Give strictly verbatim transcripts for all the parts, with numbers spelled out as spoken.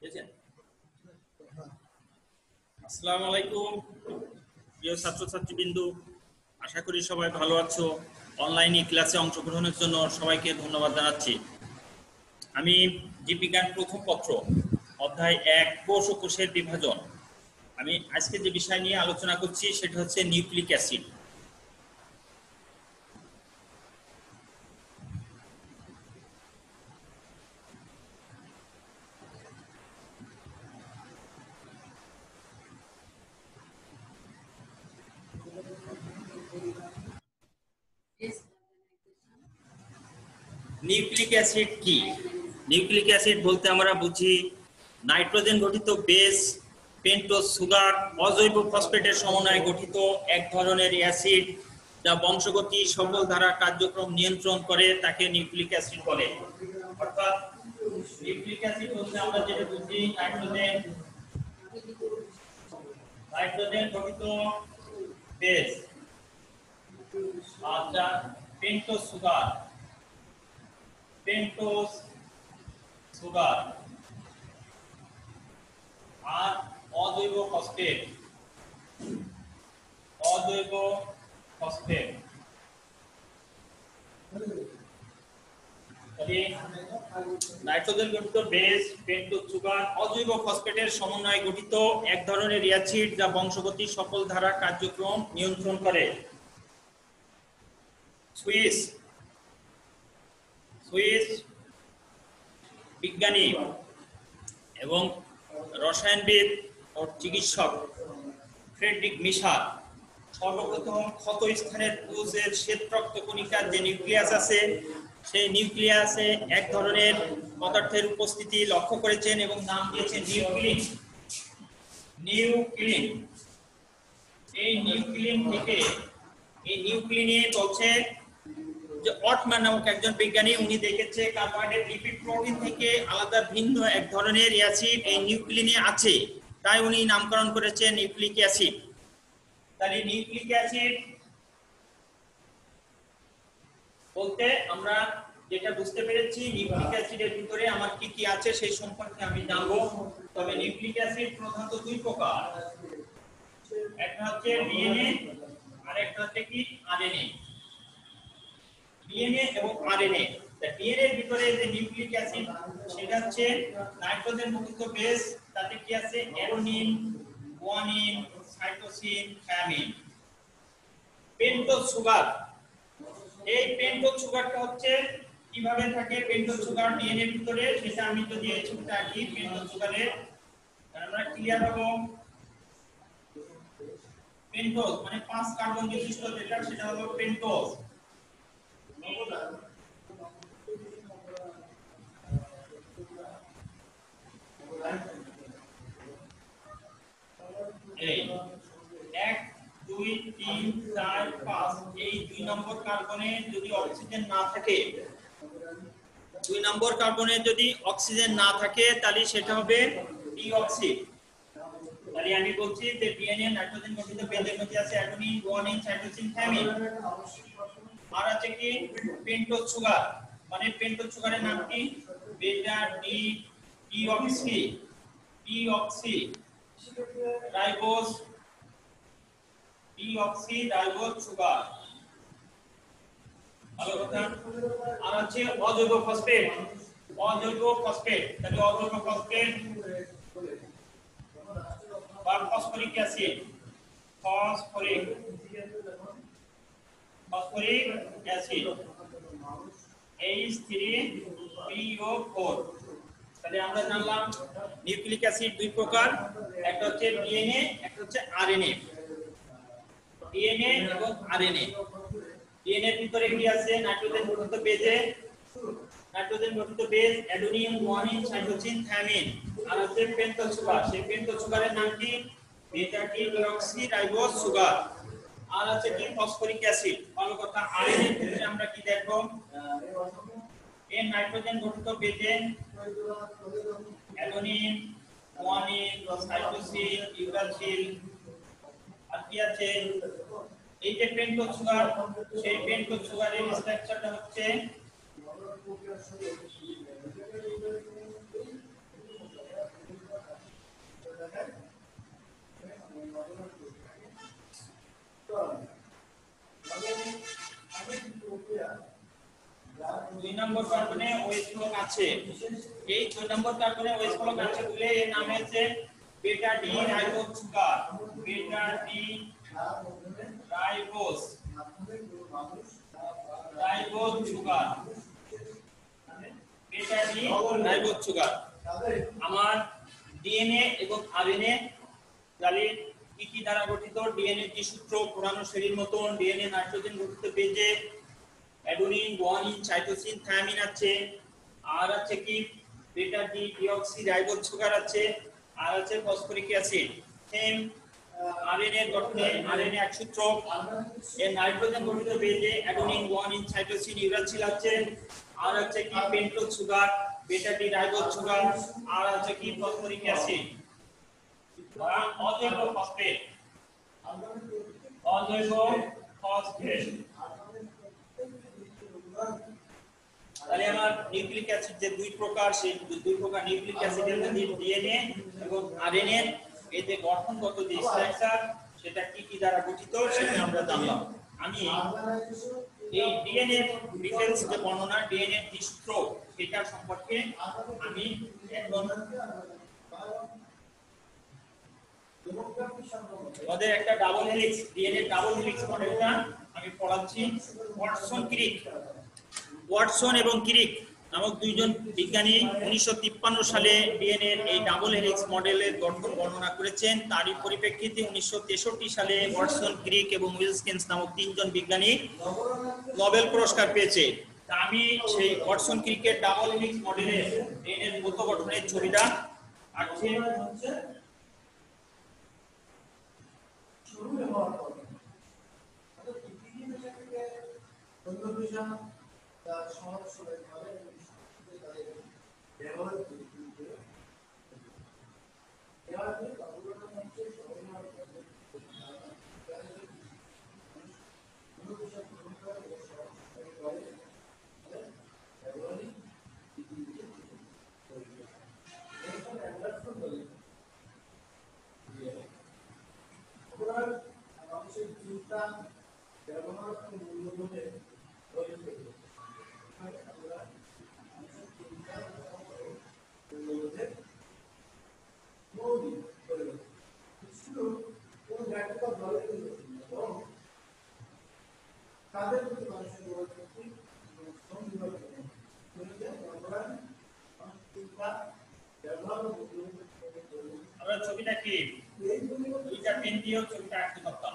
বুঝছেন? আসসালামু আলাইকুম প্রিয় ছাত্রছাত্রীবৃন্দু, আশা করি সবাই ভালো আছো। অনলাইনে ক্লাসে অংশগ্রহণের জন্য সবাইকে ধন্যবাদ জানাচ্ছি। আমি জীববিজ্ঞান প্রথম পত্র অধ্যায় এক কোষ ও কোষের বিভাজন, আমি আজকে যে বিষয় নিয়ে আলোচনা করছি সেটা হচ্ছে নিউক্লিক অ্যাসিড। নিউক্লিক অ্যাসিড কি? নিউক্লিক অ্যাসিড বলতে আমরা বুঝি নাইট্রোজেন গঠিত বেস, পেন্টোজ সুগার, অজৈব ফসফেটের সমন্বয়ে গঠিত এক ধরনের অ্যাসিড যা বংশগতি সকল ধারা কার্যক্রম নিয়ন্ত্রণ করে, তাকে নিউক্লিক অ্যাসিড বলে। অর্থাৎ নিউক্লিক অ্যাসিড বলতে আমরা যেটা বুঝি নাইট্রোজেন নাইট্রোজেন গঠিত বেস, আচ্ছা পেন্টোজ সুগার পেন্টোজ সুগার আর অজৈব ফসফেট অজৈব ফসফেট নাইট্রোজেন গঠিত বেস, পেন্টোজ সুগার, অজৈব ফসফেটের সমন্বয়ে গঠিত এক ধরনের অ্যাসিড যা বংশগতি সকল ধারা কার্যক্রম নিয়ন্ত্রণ করে। সুইস সুইস বিজ্ঞানী এবং রসায়নবিদ ও চিকিৎসক ফ্রেডরিক মিশার সর্বপ্রথম ক্ষত স্থানের কোষের শ্বেত রক্ত কণিকার যে নিউক্লিয়াস আছে সেই নিউক্লিয়াসে এক ধরনের পদার্থের উপস্থিতি লক্ষ্য করেছেন এবং নাম দিয়েছেন নিউক্লিন। নিউক্লিন এই নিউক্লিন থেকে এই নিউক্লিনে বলছে যে অটম্যান নামক একজন বিজ্ঞানী, উনি দেখেছে কার্বোহাইড্রেট লিপিড প্রোটিন থেকে আলাদা ভিন্ন এক ধরনের অ্যাসিড এই নিউক্লিনে আছে, তাই উনি নামকরণ করেছেন নিউক্লিক অ্যাসিড। তাহলে নিউক্লিক অ্যাসিড বলতে আমরা যেটা বুঝতে পেরেছি, নিউক্লিক অ্যাসিডের ভিতরে আমার কি কি আছে সেই সম্পর্কে আমি জানবো। তবে নিউক্লিক অ্যাসিড প্রধানত দুই প্রকার, একটা হচ্ছে ডিএনএ আর একটা হচ্ছে কি আরএনএ। ডিএনএ এবং আরএনএ, ডিএনএ এর ভিতরে যে নিউক্লিক অ্যাসিড সেটা হচ্ছে নাইট্রোজেন গঠিত বেস, তাতে কি আছে adenine, guanine, cytosine, thymine. Pentose sugar, এই পেন্টোজ সুগারটা হচ্ছে কিভাবে থাকে পেন্টোজ সুগার ডিএনএ এর ভিতরে, সেটা আমি যদি এই ছবিটা আঁকি পেন্টোজ সুগারে আমরা ক্লিয়ার হবো। পেন্টোজ মানে পাঁচ কার্বন বিশিষ্ট যেটা সেটা হলো পেন্টোজ। এই এক দুই তিন চার পাঁচ, এই দুই নম্বর কার্বনে যদি অক্সিজেন না থাকে দুই নম্বর কার্বনে যদি অক্সিজেন না থাকে তাহলে সেটা হবে ডিঅক্সি। তাহলে আমি বলছি যে ডিএনএ নাইট্রোজেন গঠিত বেসের মধ্যে আছে অ্যাডেনিন, গুয়ানিন, সাইটোসিন, থায়ামিন। আর আছে কি পেন্টোজ সুগার, মানে পেন্টোজ সুগারের নাম কি beta D deoxy deoxy ribose deoxy ribose sugar. ভালো কথা। আর আছে অজৈব ফসফেট অজৈব ফসফেট তাহলে অজৈব ফসফেট বা phosphoric acid phosphoric phosphoric acid H three P O four. তাহলে আমরা জানলাম নিউক্লিক অ্যাসিড দুই প্রকার, একটা হচ্ছে ডিএনএ, একটা হচ্ছে আরএনএ। ডিএনএ এবং আরএনএ, ডিএনএ এর ভিতরে কি আছে নাইট্রোজেন গঠিত বেসে নাইট্রোজেন গঠিত base adenine, guanine, cytosine, thymine. আর হচ্ছে পেন্টোজ সুগার, সেই পেন্টোজ সুগারের নাম কি বেটা ডিঅক্সি রাইবোজ সুগার। আর আছে কি ফসফরিক অ্যাসিড। ভালো কথা। আরএনএ এর ক্ষেত্রে আমরা কি দেখব এই নাইট্রোজেন গঠিত বেসে অ্যাডেনিন, গুয়ানিন, সাইটোসিন, ইউরাসিল আর কি আছে এই যে পেন্টোজ সুগার, সেই পেন্টোজ সুগারের স্ট্রাকচারটা হচ্ছে নম্বর কার্বনে ওএইচ ব্লক আছে, এই দুই নম্বর কার্বনে ওএইচ ব্লক আছে বলে এর নাম হচ্ছে beta D ribose sugar, beta D ribose ribose sugar, beta D ribose sugar. আমার ডিএনএ এবং আরএনএ তাহলে কি কি দ্বারা গঠিত? ডিএনএ টি সূত্র পুরানো শরীর মতন, ডিএনএ নাইট্রোজেন গঠিত পেজে অ্যাডেনিন, গুয়ানিন, সাইটোসিন, থায়ামিন আছে, আর আছে কি beta D deoxy ribose sugar আছে, আর আছে ফসফরিক অ্যাসিড। সেম আরএনএ গঠনে আরএনএ এক সূত্র, এর নাইট্রোজেন গঠিত পেজে অ্যাডেনিন, গুয়ানিন, সাইটোসিন, ইউরাসিল আছে, আর আছে কি pentose sugar, beta D ribose sugar, আর আছে কি ফসফরিক অ্যাসিড বা অজৈব ফসফেট, অজৈব ফসফেট। তাহলে আমার নিউক্লিক অ্যাসিড যে দুই প্রকার, সেই দুই প্রকার নিউক্লিক অ্যাসিডের মধ্যে ডিএনএ এবং আরএনএ এর যে গঠনগত যে স্ট্রাকচার সেটা কি কি দ্বারা গঠিত সেটা আমরা জানলাম। আমি এই ডিএনএ ডিটেইলস যে বর্ণনা, ডিএনএ টি সূত্র সেটা সম্পর্কে আমি এখন ওদের একটা double helix, DNA double helix মডেলটা আমি পড়াচ্ছি। ওয়াটসন ক্রিক, ওয়াটসন এবং ক্রিক নামক দুইজন বিজ্ঞানী উনিশশো তিপ্পান্ন সালে ডিএনএ এই ডাবল হেলিক্স মডেলের গঠন বর্ণনা করেছেন। তারই পরিপ্রেক্ষিতে উনিশশো তেষট্টি সালে ওয়াটসন, ক্রিক এবং উইলকিন্স নামক তিনজন বিজ্ঞানী নোবেল পুরস্কার পেয়েছে। তা আমি সেই ওয়াটসন ক্রিকের ডাবল হেলিক্স মডেলের ডিএনএ মত গঠনের ছবিটা আঁকছি। শুরু হওয়ার পর অর্থাৎ পৃথিবী থেকে চন্দ্রবিষা তার সহজ সরল ভাবে ব্যবহার করতে এবার কি কতগুলো হচ্ছে সরল হওয়ার পর চন্দ্রবিষা গ্রহণ করে সহজ করে ব্যবহারই পৃথিবীতে তৈরি হয়। এরপর অ্যাডভান্স করে মানুষের চিন্তা ব্যবহার মূল্যবোধে তাদের প্রতি মানুষের আমরা ছবিটা কি দুইটা পেন দিয়েও ছবিটা আঁকতে পারতাম,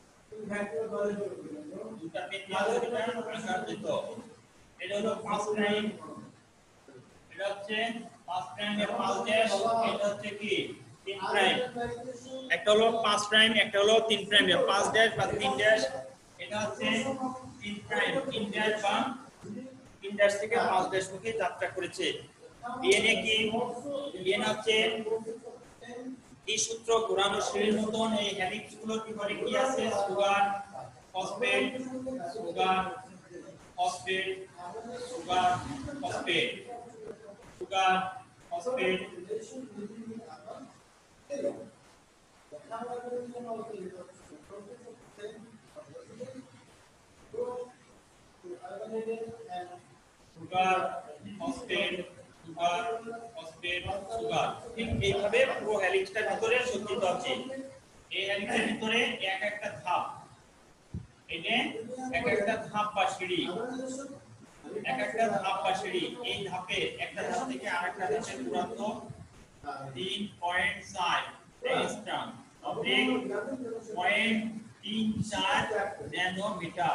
দুইটা পেন দিয়ে ছবিটা আঁকা যেত। এটা হলো পাঁচ প্রাইম, এটা হচ্ছে পাঁচ প্রাইমের পাঁচ ড্যাশ, এটা হচ্ছে কি তিন প্রাইম। একটা হলো পাঁচ প্রাইম, একটা হলো তিন প্রাইম, পাঁচ ড্যাশ বা তিন ড্যাশ। এটা হচ্ছে তিন প্রাইম, তিন ড্যাশ বা তিন ড্যাশ থেকে পাঁচ ড্যাশ মুখে যাত্রা করেছে। ডিএনএ কি? ডিএনএ হচ্ছে এই সূত্র পুরানো শরীর মতন। এই হেলিক্স গুলোর ভিতরে কি আছে? Sugar, phosphate, sugar, phosphate, sugar, phosphate, sugar, phosphate. Sugar, phosphate, sugar, phosphate, sugar. ঠিক এইভাবে পুরো হেলিক্সটার ভিতরে সজ্জিত আছে। এই হেলিক্সের ভিতরে এক একটা ধাপ, এটা এক একটা ধাপ বা সিঁড়ি, এক একটা ধাপ বা সিঁড়ি। এই ধাপে একটা ধাপ থেকে আরেকটা ধাপের দূরত্ব তিন পয়েন্ট চার অ্যাংস্ট্রম, অবলিক পয়েন্ট তিন চার ন্যানোমিটার।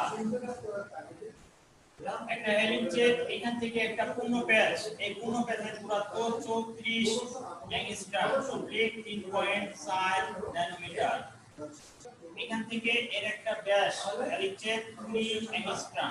একটা হেলিক্সের এখান থেকে একটা পূর্ণ প্যাচ, এই পূর্ণ প্যাচের দূরত্ব চৌত্রিশ অ্যাংস্ট্রম, অবলিক তিন পয়েন্ট চার ন্যানোমিটার। এখান থেকে এর একটা ব্যাস হেলিক্সের কুড়ি অ্যাংস্ট্রম।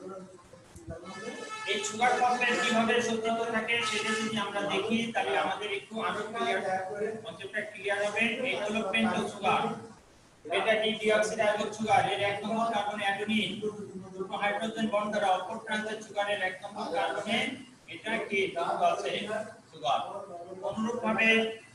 এই সুগার ফসফেট কিভাবে সজ্জিত থাকে সেটা যদি আমরা দেখি তাহলে আমাদের একটু আরো ক্লিয়ার কনসেপ্টটা ক্লিয়ার হবে। এই হলো পেন্টোজ সুগার, এটা ডি ডিঅক্সিরাইবোজ সুগার। এর এক নম্বর কার্বনে অ্যাডেনিন, দুটো হাইড্রোজেন বন্ড দ্বারা অপর প্রান্তের সুগারের এক নম্বর কার্বনে এটা কি যুক্ত আছে সুগার। অনুরূপভাবে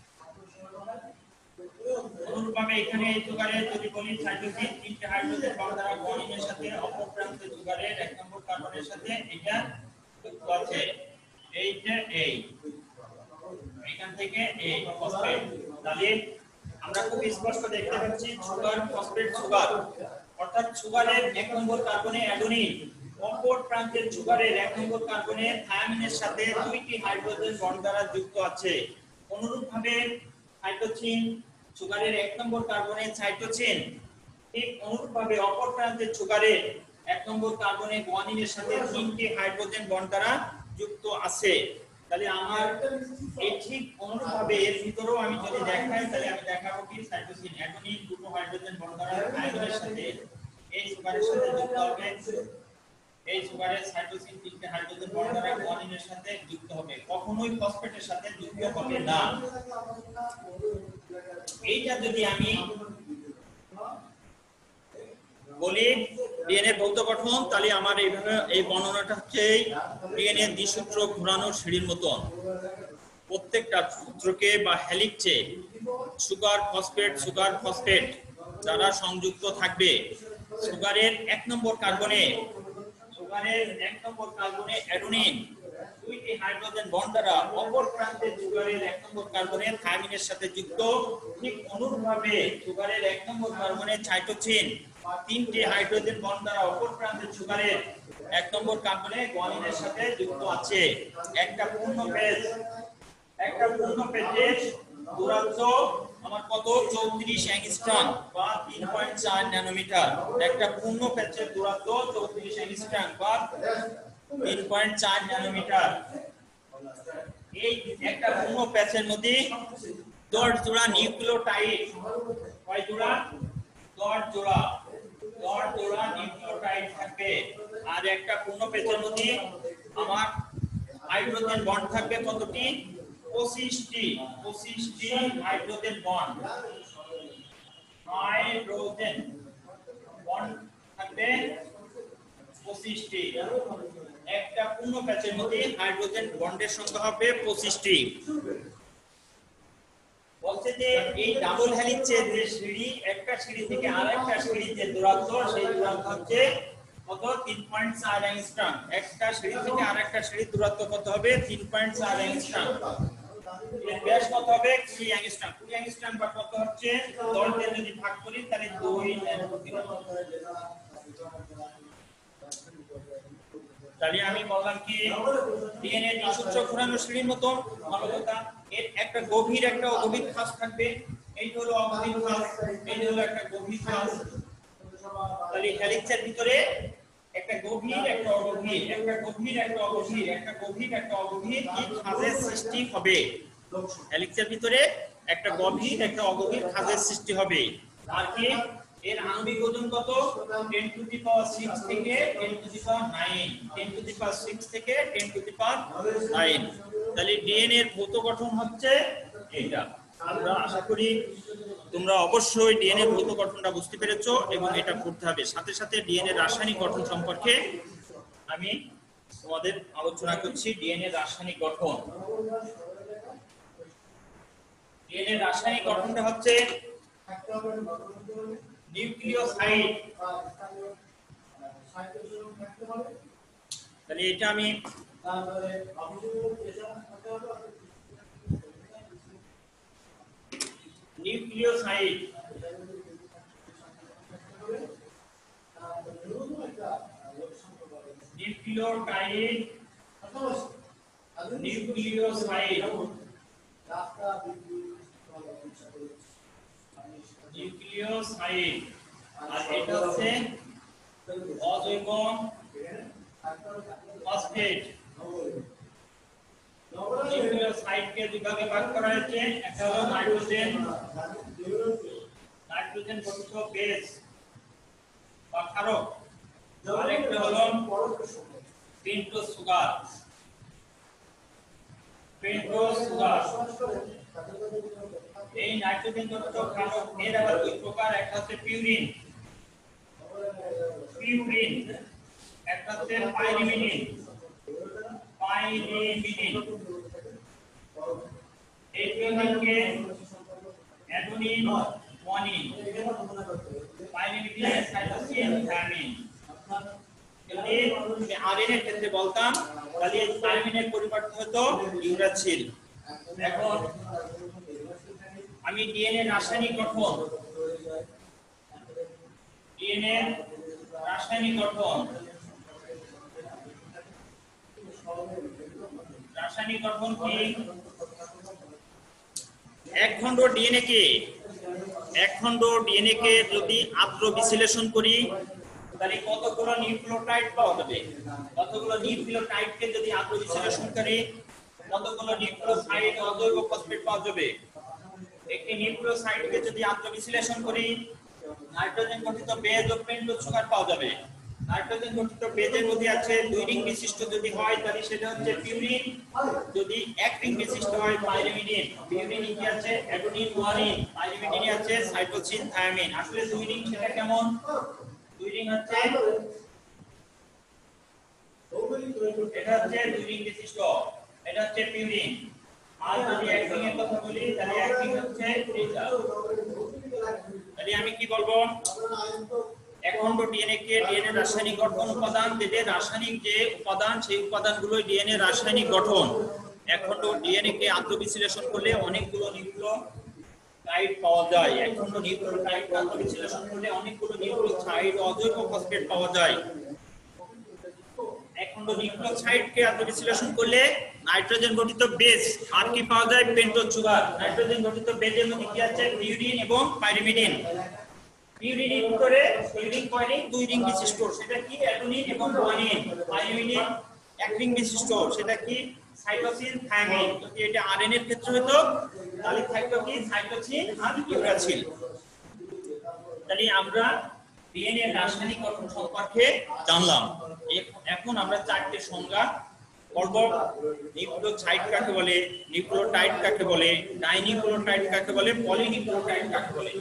অনুরূপভাবে এখানে এই সুগারে যদি বলি সাইটোসিন, তিনটে হাইড্রোজেন বন্ড দ্বারা গুয়ানিনের সাথে অপর প্রান্তের সুগারের এক নম্বর কার্বনের সাথে এটা যুক্ত আছে। এইটা এই এখান থেকে এই ফসফেট। তাহলে আমরা খুব স্পষ্ট দেখতে পাচ্ছি সুগার ফসফেট সুগার, অর্থাৎ সুগারের এক নম্বর কার্বনে অ্যাডেনিন, অপর প্রান্তের সুগারের এক নম্বর কার্বনে থায়ামিনের সাথে দুইটি হাইড্রোজেন বন্ড দ্বারা যুক্ত আছে। অনুরূপভাবে সাইটোসিন সুগারের এক নম্বর কার্বনে সাইটোসিন, ঠিক অনুরূপভাবে অপর প্রান্তের সুগারের এক নম্বর কার্বনে গুয়ানিনের সাথে তিনটি হাইড্রোজেন বন্ড দ্বারা যুক্ত আছে। তাহলে আমার এই ঠিক অনুরূপভাবে এর ভিতরেও আমি যদি দেখাই, তাহলে আমি দেখাবো কি সাইটোসিন অ্যাডেনিন দুটো হাইড্রোজেন বন্ড দ্বারা থায়ামিনের সাথে এই সুগারের সাথে যুক্ত হবে, এই সুগারের সাইটোসিন তিনটে হাইড্রোজেন বন্ড দ্বারা গুয়ানিনের সাথে যুক্ত হবে, কখনোই ফসফেটের সাথে যুক্ত হবে না। এইটা যদি আমি বলি ডিএনএ ভৌত গঠন, তাহলে আমার এইভাবে এই বর্ণনাটা হচ্ছে ডিএনএ দ্বিসূত্র ঘোরানোর সিঁড়ির মতন। প্রত্যেকটা সূত্রকে বা হেলিক্সে সুগার ফসফেট সুগার ফসফেট দ্বারা সংযুক্ত থাকবে। সুগারের এক নম্বর কার্বনে সুগারের এক নম্বর কার্বনে অ্যাডেনিন দুইটি হাইড্রোজেন বন্ড দ্বারা অপর প্রান্তের সুগারের এক নম্বর কার্বনে থায়ামিনের সাথে যুক্ত। ঠিক অনুরূপভাবে সুগারের এক নম্বর কার্বনে সাইটোসিন তিনটি হাইড্রোজেন বন্ড দ্বারা অপর প্রান্তের সুগারের এক নম্বর কার্বনে গুয়ানিনের সাথে যুক্ত আছে। একটা পূর্ণ পেজ একটা পূর্ণ পেজের দূরত্ব আমার কত চৌত্রিশ অ্যাংস্ট্রম বা তিন পয়েন্ট চার ন্যানোমিটার। একটা পূর্ণ পেজের দূরত্ব চৌত্রিশ অ্যাংস্ট্রম বা তিন পয়েন্ট চার ন্যানোমিটার। এই একটা পূর্ণ প্যাচের মধ্যে দশ জোড়া নিউক্লিওটাইড, কয় জোড়া? দশ জোড়া দশ জোড়া নিউক্লিওটাইড থাকবে। আর একটা পূর্ণ প্যাচের মধ্যে আমার হাইড্রোজেন বন্ড থাকবে কতটি? পঁচিশটি পঁচিশটি হাইড্রোজেন বন্ড হাইড্রোজেন বন্ড থাকবে পঁচিশটি। একটা পূর্ণ প্যাচের মধ্যে হাইড্রোজেন বন্ডের সংখ্যা হবে পঁচিশটি। বলছে যে এই ডাবল হেলিক্সের যে সিঁড়ি, একটা সিঁড়ি থেকে আরেকটা সিঁড়ি যে দূরত্ব, সেই দূরত্ব হচ্ছে কত? তিন পয়েন্ট চার অ্যাংস্ট্রম। একটা সিঁড়ি থেকে আরেকটা সিঁড়ির দূরত্ব কত হবে? তিন পয়েন্ট চার অ্যাংস্ট্রম। এর ব্যাস কত হবে? কুড়ি অ্যাংস্ট্রম। কুড়ি অ্যাংস্ট্রম বা কত হচ্ছে? দশ দিয়ে যদি ভাগ করি তাহলে দুই ন্যানোমিটার। তাহলে আমি বললাম কি ডিএনএ দ্বিসূত্র ঘোরানো সিঁড়ির মতন ভালোতা। এর একটা গভীর একটা অগভীর খাস থাকবে। এই হলো অগভীর খাস, এই হলো একটা গভীর খাস। তাহলে হেলিক্সের ভিতরে একটা গভীর একটা অগভীর একটা গভীর একটা অগভীর একটা গভীর একটা অগভীর এই খাঁজের সৃষ্টি হবে। হেলিক্সের ভিতরে একটা গভীর একটা অগভীর খাঁজের সৃষ্টি হবে। আর কি এর আণবিক ওজন কত? Ten to the power six থেকে ten to the power nine, ten to the power six থেকে ten to the power nine. তাহলে ডিএনএ এর ভৌত গঠন হচ্ছে এইটা। আমরা আশা করি তোমরা অবশ্যই ডিএনএ ভৌত গঠনটা বুঝতে পেরেছো এবং এটা পড়তে হবে। সাথে সাথে ডিএনএ রাসায়নিক গঠন সম্পর্কে আমি তোমাদের আলোচনা করছি। ডিএনএ রাসায়নিক গঠন, ডিএনএ রাসায়নিক গঠনটা হচ্ছে নিউক্লিওসাইড। তাহলে এটা আমি নিউক্লিওসাইড নিউক্লিওটাইড নিউক্লিওসাইড নিউক্লিওসাইড। আর এটা হচ্ছে অজৈব ফসফেট। নিউক্লিওসাইডকে দুই ভাগে ভাগ করা হয়েছে। একটা হলো নাইট্রোজেন নাইট্রোজেন গঠিত বেস বা ক্ষারক, আর একটা হলো পেন্টোজ সুগার পেন্টোজ সুগার। এই নাইট্রোজেন গঠিত ক্ষারক এর আবার দুই প্রকার, একটা হচ্ছে পিউরিন পিউরিন একটা হচ্ছে পাইরিমিডিন পাইরিমিডিন। এই পিউরিনকে adenine guanine, pyrimidine cytosine thymine. যদি আরএনএ এর ক্ষেত্রে বলতাম তাহলে এই থায়ামিনের পরিবর্তে হতো ইউরাসিল। এখন আমি ডিএনএ রাসায়নিক গঠন ডিএনএ রাসায়নিক গঠন রাসায়নিক গঠন কি? এক খণ্ড ডিএনএ কে এক খণ্ড ডিএনএ কে যদি আদ্র বিশ্লেষণ করি তাহলে কতগুলো নিউক্লিওটাইড পাওয়া যাবে? কতগুলো নিউক্লিওটাইডকে যদি আদ্র বিশ্লেষণ করি কতগুলো নিউক্লিওসাইড অজৈব ফসফেট পাওয়া যাবে? একটি নিউক্লিওসাইডকে যদি আদ্র বিশ্লেষণ করি নাইট্রোজেন গঠিত বেজ ও পেন্টোজ সুগার পাওয়া যাবে। নাইট্রোজেন গঠিত বেজের মধ্যে আছে দুই রিং বিশিষ্ট যদি হয় তাহলে সেটা হচ্ছে পিউরিন, যদি এক রিং বিশিষ্ট হয় পাইরিমিডিন। পিউরিন কি আছে? Adenine guanine. পাইরিমিডিনে আছে সাইটোসিন থায়ামিন। আসলে দুই রিং সেটা কেমন? দুই রিং হচ্ছে এটা হচ্ছে দুই রিং বিশিষ্ট, এটা হচ্ছে পিউরিন। আর যদি এক রিং এর কথা বলি তাহলে এক রিং হচ্ছে এটা। তাহলে আমি কি বলবো? এক খণ্ড ডিএনএ কে ডিএনএ রাসায়নিক গঠন উপাদান দেবে, রাসায়নিক যে উপাদান সেই উপাদানগুলো ডিএনএ রাসায়নিক গঠন। এক খণ্ড ডিএনএ কে আদ্র বিশ্লেষণ করলে অনেকগুলো নিউক্লিওটাইড পাওয়া যায়। এক খণ্ড নিউক্লিওটাইড আদ্র বিশ্লেষণ করলে অনেকগুলো নিউক্লিওসাইড অজৈব ফসফেট পাওয়া যায়। এক খণ্ড নিউক্লিওসাইড কে আদ্র বিশ্লেষণ করলে নাইট্রোজেন গঠিত বেজ আর কি পাওয়া যায়? Pentose sugar. নাইট্রোজেন গঠিত বেজের মধ্যে কি আছে? পিউরিন এবং পাইরিমিডিন। পিউরিনের ভিতরে পিউরিন কয় রিং? দুই রিং বিশিষ্ট, সেটা কি? অ্যাডেনিন এবং গুয়ানিন। পাইরিমিডিন এক রিং বিশিষ্ট, সেটা কি? Cytosine thymine. যদি এটা আরএনএ এর ক্ষেত্রে হতো তাহলে থাকতো কি? সাইটোসিন আর ইউরাসিল। তাহলে আমরা ডিএনএ রাসায়নিক গঠন সম্পর্কে জানলাম। এখন আমরা চারটি সংজ্ঞা পড়ব। নিউক্লিওসাইড কাকে বলে, নিউক্লিওটাইড কাকে বলে, ডাইনিউক্লিওটাইড কাকে বলে, পলিনিউক্লিওটাইড কাকে বলে।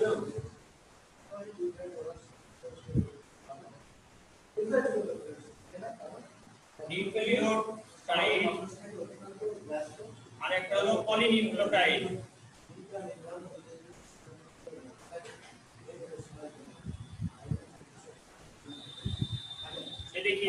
নিউক্লিওটাইড আর একটা হলো পলিনিউক্লিওটাইড। দেখি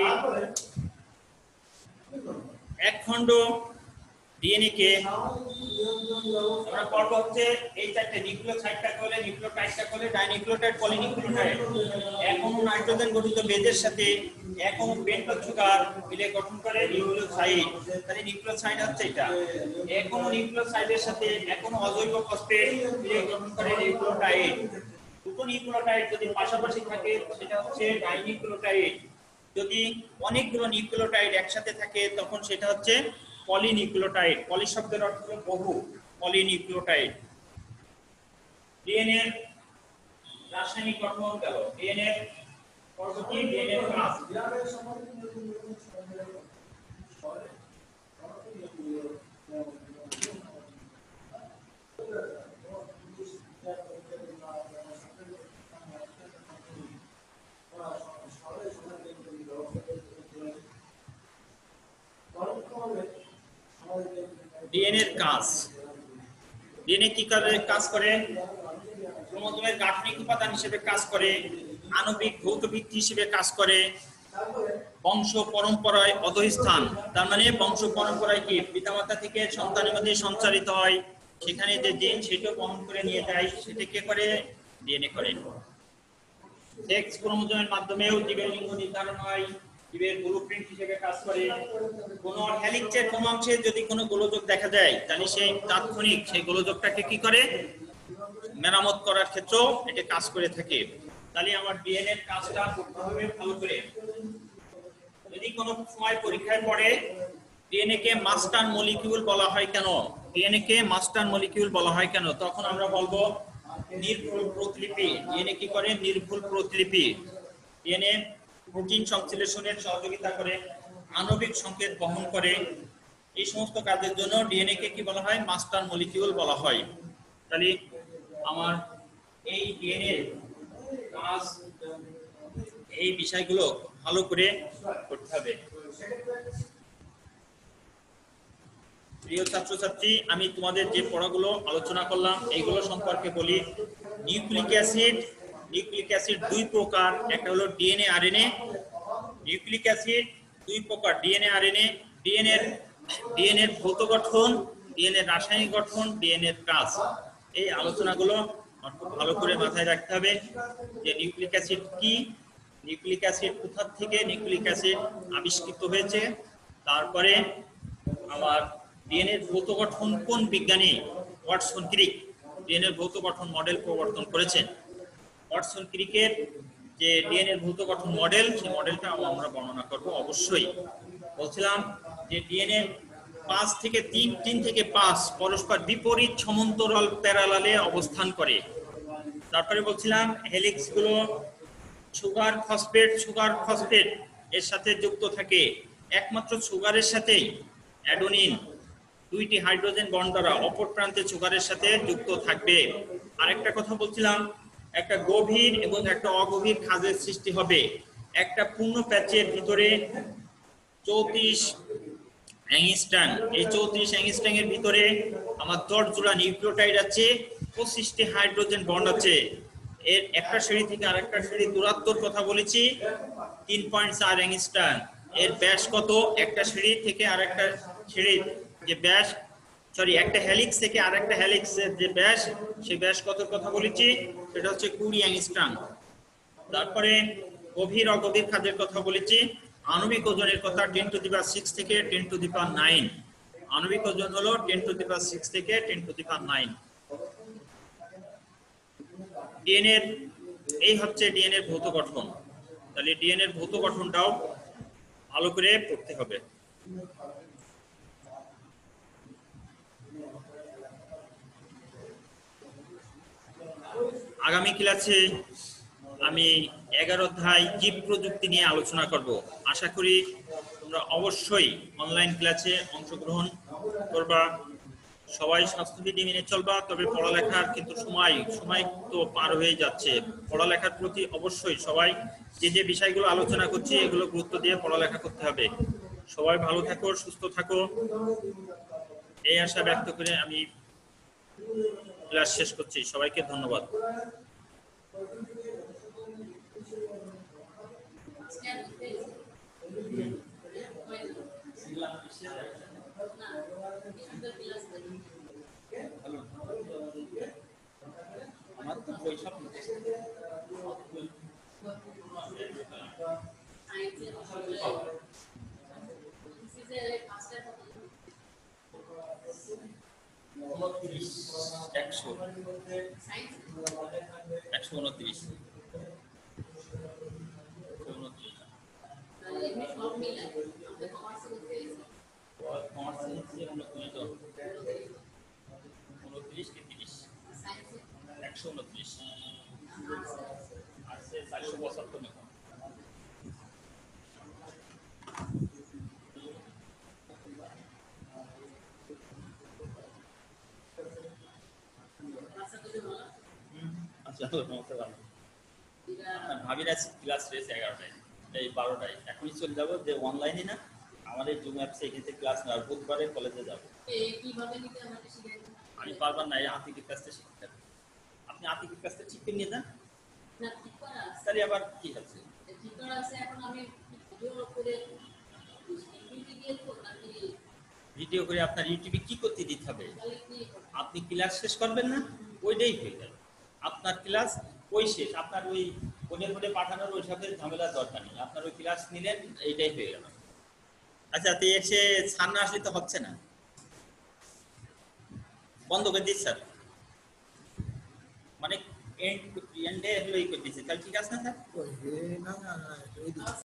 এক খণ্ড ডিএনএ কে আমরা পড়ব হচ্ছে এই চারটি নিউক্লিওসাইড কাকে বলে, নিউক্লিওটাইড কাকে বলে, ডাইনিউক্লিওটাইড, পলিনিউক্লিওটাইড। এক অণু নাইট্রোজেন গঠিত বেজের সাথে এক অণু পেন্টোজ সুগার মিলে গঠন করে নিউক্লিওসাইড। তাহলে নিউক্লিওসাইড হচ্ছে এটা। এক অণু নিউক্লিওসাইডের সাথে এক অণু অজৈব ফসফেট মিলে গঠন করে নিউক্লিওটাইড। দুটো নিউক্লিওটাইড যদি পাশাপাশি থাকে সেটা হচ্ছে ডাইনিউক্লিওটাইড। যদি অনেকগুলো নিউক্লিওটাইড একসাথে থাকে তখন সেটা হচ্ছে পলিনিউক্লিওটাইড। পলি শব্দের অর্থ হলো বহু, পলিনিউক্লিওটাইড। ডিএনএ রাসায়নিক গঠন গেল। ডিএনএ পরবর্তী ডিএনএ কাজ। ডিএনএ এর কাজ। ডিএনএ কি করে কাজ করে? ক্রোমোজোমের গাঠনিক উপাদান হিসেবে কাজ করে, আণবিক ভৌত ভিত্তি হিসেবে কাজ করে, বংশ পরম্পরায় অধঃস্থান, তার মানে বংশ পরম্পরায় কি পিতামাতা থেকে সন্তানের মধ্যে সঞ্চারিত হয়, সেখানে যে জিন সেটা বহন করে নিয়ে যায়, সেটা কে করে? ডিএনএ করে। সেক্স ক্রোমোজোমের মাধ্যমেও জীবের লিঙ্গ নির্ধারণ হয়, জীবের ব্লুপ্রিন্ট হিসেবে কাজ করে। কোন হেলিক্সের কোন অংশে যদি কোনো গোলযোগ দেখা যায় তাহলে সেই তাৎক্ষণিক সেই গোলযোগটাকে কি করে? মেরামত করার ক্ষেত্রেও এটা কাজ করে থাকে। তাহলে আমার ডিএনএ এর কাজটা করতে হবে ভালো করে। যদি কোনো সময় পরীক্ষায় পড়ে ডিএনএ কে মাস্টার মলিকিউল বলা হয় কেন, ডিএনএ কে মাস্টার মলিকিউল বলা হয় কেন, তখন আমরা বলবো নির্ভুল প্রতিলিপি। ডিএনএ কি করে? নির্ভুল প্রতিলিপি। ডিএনএ প্রোটিন সংশ্লেষণের সহযোগিতা করে, আণবিক সংকেত বহন করে, এই সমস্ত কাজের জন্য ডিএনএ কে কি বলা হয়? মাস্টার মলিকিউল বলা হয়। তাহলে আমার এই ডিএনএ কাজ এই বিষয়গুলো ভালো করে করতে হবে। প্রিয় ছাত্রছাত্রী, আমি তোমাদের যে পড়াগুলো আলোচনা করলাম এইগুলো সম্পর্কে বলি। নিউক্লিক অ্যাসিড, নিউক্লিক অ্যাসিড দুই প্রকার, একটা হলো ডিএনএ আরএনএ, নিউক্লিক অ্যাসিড দুই প্রকার, ডিএনএ আরএনএ। ডিএনএ এর ডিএনএ এর ভৌত গঠন, ডিএনএ এর রাসায়নিক গঠন, ডিএনএ এর কাজ, এই আলোচনাগুলো খুব ভালো করে মাথায় রাখতে হবে যে নিউক্লিক অ্যাসিড কি, নিউক্লিক অ্যাসিড কোথা থেকে নিউক্লিক অ্যাসিড আবিষ্কৃত হয়েছে, তারপরে আমার ডিএনএ এর ভৌত গঠন কোন বিজ্ঞানী ওয়াটসন ক্রিক ডিএনএ এর ভৌত গঠন মডেল প্রবর্তন করেছেন। ওয়াটসন ক্রিকের যে ডিএনএ এর ভৌত গঠন মডেল, সেই মডেলটা আমরা বর্ণনা করব অবশ্যই। বলছিলাম যে ডিএনএ পাঁচ থেকে তিন তিন থেকে পাঁচ পরস্পর বিপরীত সমান্তরাল প্যারালালে অবস্থান করে। তারপরে বলছিলাম হেলিক্স গুলো সুগার ফসফেট সুগার ফসফেট এর সাথে যুক্ত থাকে, একমাত্র সুগারের সাথেই অ্যাডেনিন দুইটি হাইড্রোজেন বন্ড দ্বারা অপর প্রান্তে সুগারের সাথে যুক্ত থাকবে। আরেকটা কথা বলছিলাম, একটা গভীর এবং একটা অগভীর খাঁজের সৃষ্টি হবে। একটা পূর্ণ প্যাচের ভিতরে চৌত্রিশ অ্যাংস্ট্রাম, এই চৌত্রিশ অ্যাংস্ট্রাম এর ভিতরে আমার দশ জোড়া নিউক্লিওটাইড আছে, পঁচিশটি হাইড্রোজেন বন্ড আছে। এর একটা সিঁড়ি থেকে আরেকটা সিঁড়ি দূরত্বর কথা বলেছি তিন পয়েন্ট চার অ্যাংস্ট্রাম। এর ব্যাস কত? একটা সিঁড়ি থেকে আরেকটা সিঁড়ির যে ব্যাস, সরি একটা হেলিক্স থেকে আরেকটা হেলিক্সের যে ব্যাস, সেই ব্যাস কত কথা বলেছি, সেটা হচ্ছে কুড়ি অ্যাংস্ট্রাম। তারপরে গভীর অগভীর খাঁজের কথা বলেছি। আণবিক ওজনের কথা ten to the power six থেকে ten to the power nine. আণবিক ওজন হলো ten to the power six থেকে ten to the power nine. DNA এই হচ্ছে ডিএনএ এর ভৌত গঠন। তাহলে ডিএনএ এর ভৌত গঠনটাও ভালো করে পড়তে হবে। আগামী ক্লাসে আমি এগারো অধ্যায় জীব প্রযুক্তি নিয়ে আলোচনা করব। আশা করি তোমরা অবশ্যই অনলাইন ক্লাসে অংশগ্রহণ করবা, সবাই স্বাস্থ্যবিধি মেনে চলবা। তবে পড়ালেখার কিন্তু সময় সময় তো পার হয়ে যাচ্ছে, পড়ালেখার প্রতি অবশ্যই সবাই যে যে বিষয়গুলো আলোচনা করছি এগুলো গুরুত্ব দিয়ে পড়ালেখা করতে হবে। সবাই ভালো থাকো, সুস্থ থাকো, এই আশা ব্যক্ত করে আমি ক্লাস শেষ করছি। সবাইকে ধন্যবাদ। আমার তো বই সব একশো একশো উনত্রিশ উনত্রিশ কি তিরিশ, একশো উনত্রিশ, আর সে চারশো পঁচাত্তর মতো। ভাবিরা ক্লাস রয়েছে এগারোটায়, এই বারোটায়, এখনই চলে যাবো যে অনলাইনে না আমাদের জুম অ্যাপসে এখানে ক্লাস নেওয়ার, বুধবারে কলেজে যাবো। আমি পারবার না, আতিকের কাছ থেকে শিখতে হবে। আপনি আতিকের কাছ থেকে শিখতে নিয়ে যান, তাহলে আবার কি আছে ভিডিও করে আপনার ইউটিউবে কি করতে দিতে হবে? আপনি ক্লাস শেষ করবেন না, ওইটাই হয়ে যাবে আপনার ক্লাস, ওই শেষ। আপনার ওই ফোনে ফোনে পাঠানোর ওই সবের ঝামেলার দরকার নেই, আপনার ওই ক্লাস নিলেন, এইটাই হয়ে গেল। আচ্ছা, তো এসে ছাড় না আসলে তো হচ্ছে না, বন্ধ করে দিচ্ছি স্যার, মানে এন্ড এন্ডে হলো ই করে দিচ্ছি, তাহলে ঠিক আছে না স্যার?